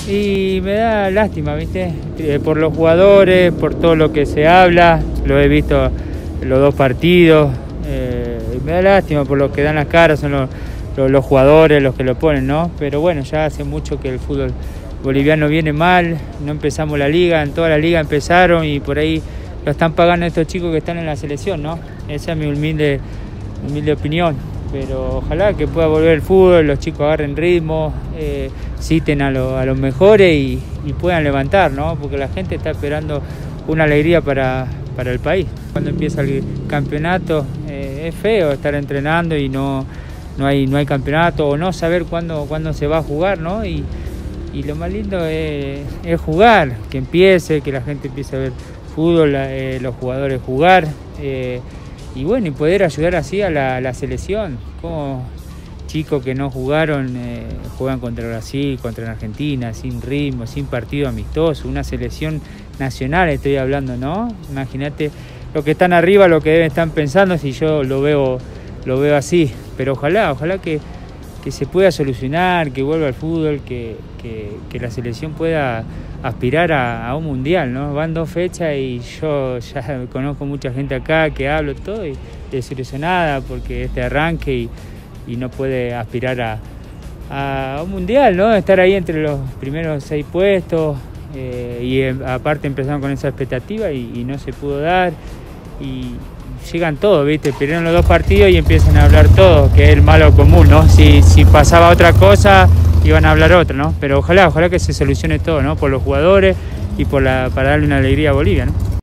Y me da lástima, ¿viste? Por los jugadores, por todo lo que se habla, lo he visto los dos partidos. Me da lástima por los que dan las caras, son los jugadores los que lo ponen, ¿no? Pero bueno, ya hace mucho que el fútbol boliviano viene mal, no empezamos la liga, en toda la liga empezaron y por ahí lo están pagando estos chicos que están en la selección, ¿no? Esa es mi humilde opinión. Pero ojalá que pueda volver el fútbol, los chicos agarren ritmo, citen a los mejores y puedan levantar, ¿no? Porque la gente está esperando una alegría para el país. Cuando empieza el campeonato es feo estar entrenando y no hay campeonato o no saber cuándo se va a jugar, ¿no? Y lo más lindo es jugar, que empiece, que la gente empiece a ver fútbol, los jugadores jugar. Y bueno, y poder ayudar así a la selección, como chicos que no jugaron, juegan contra Brasil, contra Argentina, sin ritmo, sin partido amistoso, una selección nacional estoy hablando, ¿no? Imagínate lo que están arriba, lo que deben estar pensando, si yo lo veo así, pero ojalá que se pueda solucionar, que vuelva al fútbol, que la selección pueda aspirar a un mundial, ¿no? Van 2 fechas y yo ya conozco mucha gente acá que hablo todo y desilusionada porque este arranque y no puede aspirar a un mundial, ¿no? Estar ahí entre los primeros 6 puestos y aparte empezaron con esa expectativa y no se pudo dar y llegan todos, ¿viste? Perdieron los 2 partidos y empiezan a hablar todos, que es el malo común, ¿no? Si pasaba otra cosa, iban a hablar otra, ¿no? Pero ojalá que se solucione todo, ¿no? Por los jugadores y para darle una alegría a Bolivia, ¿no?